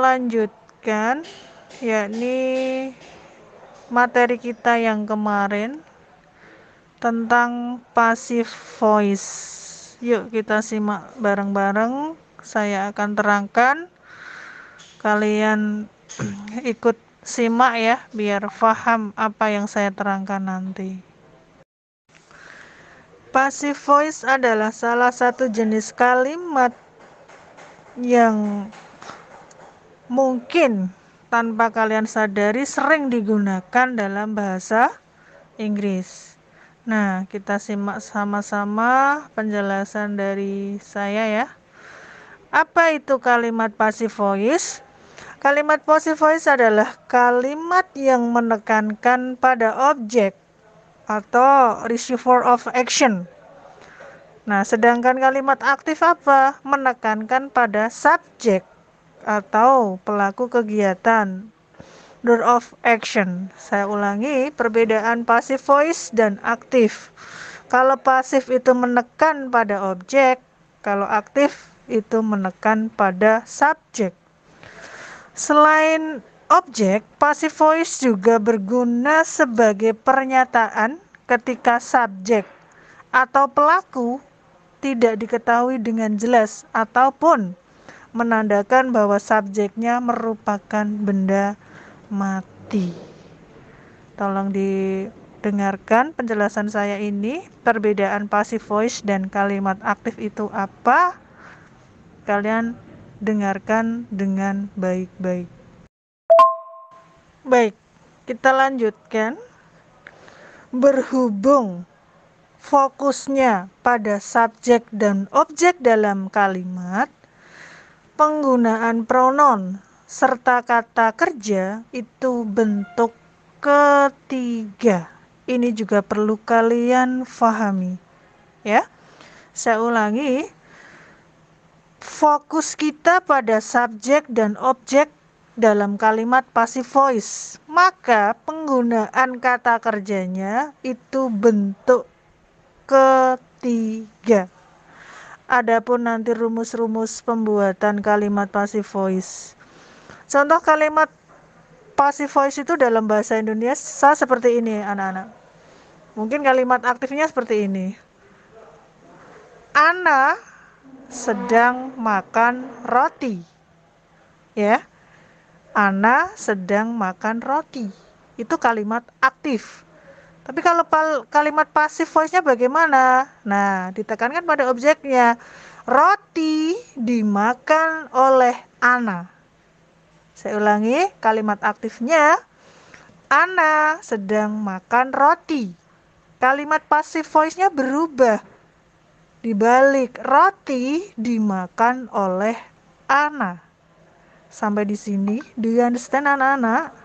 lanjutkan, yakni materi kita yang kemarin tentang passive voice. Yuk kita simak bareng-bareng. Saya akan terangkan, kalian ikut simak ya, biar paham apa yang saya terangkan nanti. Passive voice adalah salah satu jenis kalimat yang mungkin tanpa kalian sadari sering digunakan dalam bahasa Inggris. Nah, kita simak sama-sama penjelasan dari saya ya. Apa itu kalimat passive voice? Kalimat passive voice adalah kalimat yang menekankan pada objek atau receiver of action. Nah, sedangkan kalimat aktif apa? Menekankan pada subjek atau pelaku kegiatan, door of action. Saya ulangi, perbedaan passive voice dan aktif. Kalau pasif itu menekan pada objek, kalau aktif itu menekan pada subjek. Selain objek, passive voice juga berguna sebagai pernyataan ketika subjek atau pelaku tidak diketahui dengan jelas ataupun menandakan bahwa subjeknya merupakan benda mati. Tolong didengarkan penjelasan saya ini, perbedaan passive voice dan kalimat aktif itu apa? Kalian dengarkan dengan baik-baik. Baik, kita lanjutkan. Berhubung fokusnya pada subjek dan objek dalam kalimat, penggunaan pronoun serta kata kerja itu bentuk ketiga. Ini juga perlu kalian pahami. Ya. Saya ulangi. Fokus kita pada subjek dan objek dalam kalimat passive voice, maka penggunaan kata kerjanya itu bentuk ketiga. Adapun nanti rumus-rumus pembuatan kalimat passive voice. Contoh kalimat passive voice itu dalam bahasa Indonesia seperti ini, anak-anak. Mungkin kalimat aktifnya seperti ini. Ana sedang makan roti. Ya. Ana sedang makan roti. Itu kalimat aktif. Tapi kalau kalimat passive voice-nya bagaimana? Nah, ditekankan pada objeknya. Roti dimakan oleh Ana. Saya ulangi, kalimat aktifnya. Ana sedang makan roti. Kalimat passive voice-nya berubah. Dibalik, roti dimakan oleh Ana. Sampai di sini, do you understand anak-anak?